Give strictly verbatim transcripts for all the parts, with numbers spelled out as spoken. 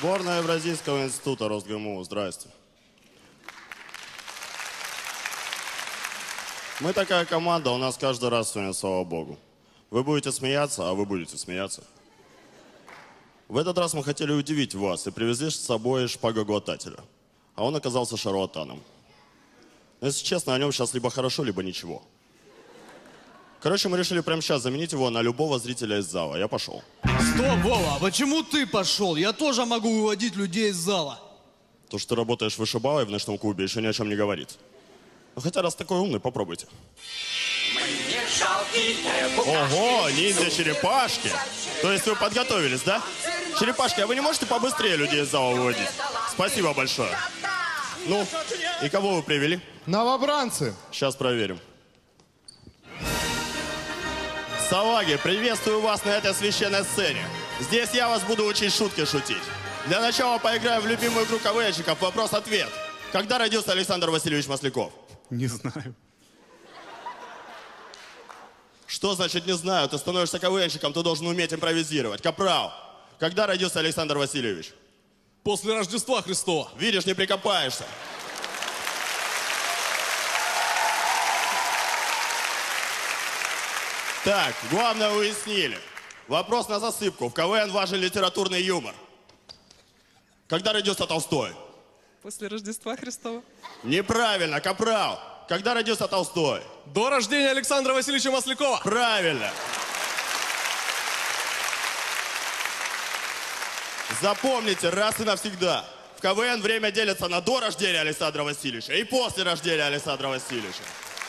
Сборная Евразийского института РосГМУ. Здрасте. Мы такая команда, у нас каждый раз сегодня, слава богу. Вы будете смеяться, а вы будете смеяться. В этот раз мы хотели удивить вас и привезли с собой шпагоглотателя. А он оказался шарлатаном. Но, если честно, о нем сейчас либо хорошо, либо ничего. Короче, мы решили прямо сейчас заменить его на любого зрителя из зала. Я пошел. Стоп, Вова, а почему ты пошел? Я тоже могу выводить людей из зала. То, что ты работаешь вышибалой в ночном клубе, еще ни о чем не говорит. Ну, хотя, раз такой умный, попробуйте. Ого, ниндзя-черепашки. То есть вы подготовились, да? Черепашки, а вы не можете побыстрее людей из зала выводить? Спасибо большое. Ну, и кого вы привели? Новобранцы. Сейчас проверим. Салаги, приветствую вас на этой священной сцене. Здесь я вас буду учить шутки шутить. Для начала поиграем в любимую игру КВНщиков «Вопрос-ответ». Когда родился Александр Васильевич Масляков? Не знаю. Что значит не знаю? Ты становишься КВНщиком, ты должен уметь импровизировать. Капрал, когда родился Александр Васильевич? После Рождества Христова. Видишь, не прикопаешься. Так, главное уяснили. Вопрос на засыпку. В КВН важен литературный юмор. Когда родился Толстой? После Рождества Христова. Неправильно, Капрал. Когда родился Толстой? До рождения Александра Васильевича Маслякова. Правильно. Запомните раз и навсегда. В КВН время делится на до рождения Александра Васильевича и после рождения Александра Васильевича.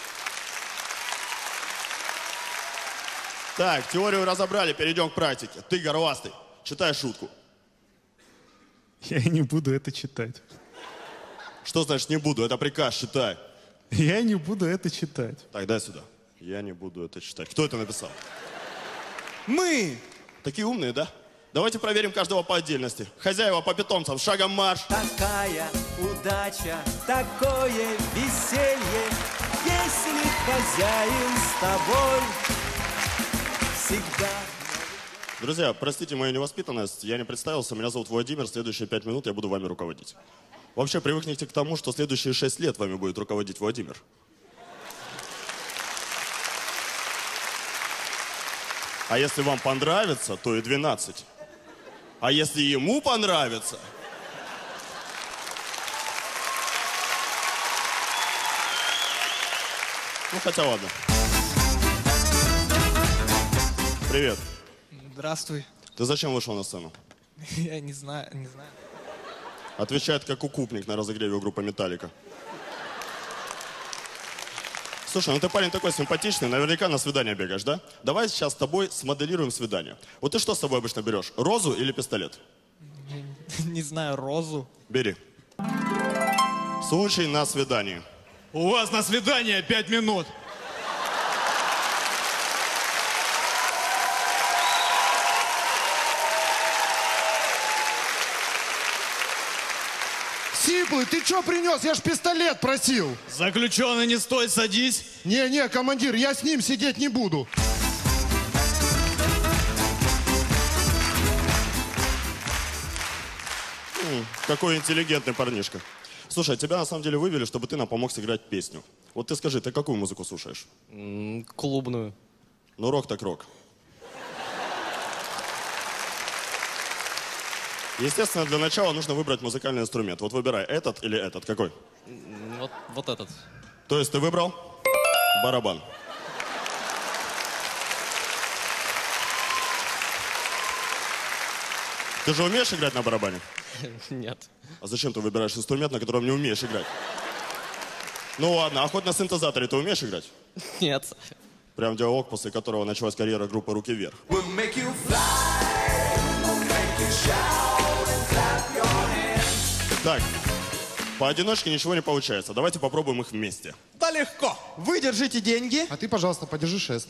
Так, теорию разобрали, перейдем к практике. Ты, горластый, читай шутку. Я не буду это читать. Что значит не буду? Это приказ, читай. Я не буду это читать. Так, дай сюда. Я не буду это читать. Кто это написал? Мы. Такие умные, да? Давайте проверим каждого по отдельности. Хозяева по питомцам, шагом марш. Такая удача, такое веселье, если хозяин с тобой всегда. Друзья, простите мою невоспитанность, я не представился, меня зовут Владимир, следующие пять минут я буду вами руководить. Вообще, привыкните к тому, что следующие шесть лет вами будет руководить Владимир. А если вам понравится, то и двенадцать. А если ему понравится... Ну, хотя ладно. Привет. Здравствуй. Ты зачем вышел на сцену? Я не знаю, не знаю. Отвечает как укупник на разогреве у группы «Металлика». Слушай, ну ты парень такой симпатичный, наверняка на свидание бегаешь, да? Давай сейчас с тобой смоделируем свидание. Вот ты что с собой обычно берешь? Розу или пистолет? Не, не знаю, розу. Бери. Случай на свидании. У вас на свидание пять минут. Сиплый, ты что принес? Я ж пистолет просил. Заключенный, не стой, садись. Не-не, командир, я с ним сидеть не буду. М, какой интеллигентный парнишка. Слушай, тебя на самом деле вывели, чтобы ты нам помог сыграть песню. Вот ты скажи, ты какую музыку слушаешь? М, клубную. Ну, рок так рок. Естественно, для начала нужно выбрать музыкальный инструмент. Вот выбирай, этот или этот. Какой? М, Вот, вот этот. То есть ты выбрал барабан. Ты же умеешь играть на барабане? Нет. А зачем ты выбираешь инструмент, на котором не умеешь играть? Ну ладно, а хоть на синтезаторе ты умеешь играть? Нет. Прям диалог, после которого началась карьера группы «Руки вверх». Так, поодиночке ничего не получается. Давайте попробуем их вместе. Да легко. Вы держите деньги. А ты, пожалуйста, подержи шест.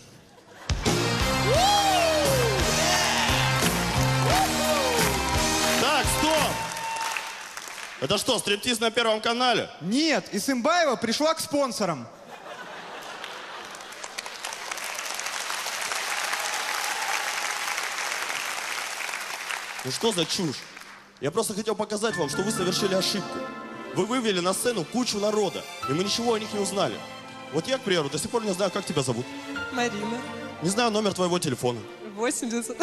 Так, стоп! Это что, стриптиз на Первом канале? Нет, Исымбаева пришла к спонсорам. Ну что за чушь? Я просто хотел показать вам, что вы совершили ошибку. Вы вывели на сцену кучу народа, и мы ничего о них не узнали. Вот я, к примеру, до сих пор не знаю, как тебя зовут. Марина. Не знаю номер твоего телефона. восемьдесят.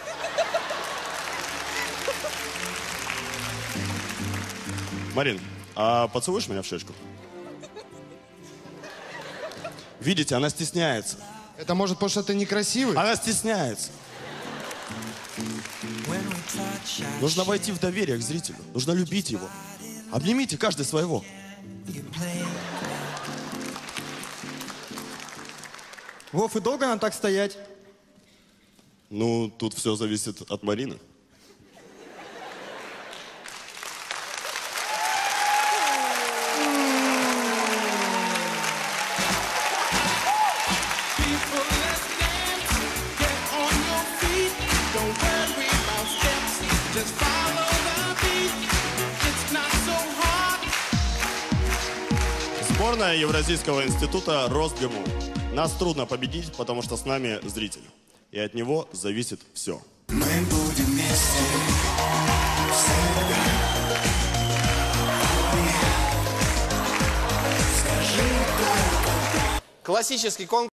Марин, а поцелуешь меня в щечку? Видите, она стесняется. Это может, потому что ты некрасивый? Она стесняется. Нужно войти в доверие к зрителю. Нужно любить его. Обнимите каждый своего. Вов, и долго нам так стоять? Ну, тут все зависит от Марины. Сборная Евразийского института Росгму. Нас трудно победить, потому что с нами зритель. И от него зависит все. Мы будем вместе всегда. Классический конкурс.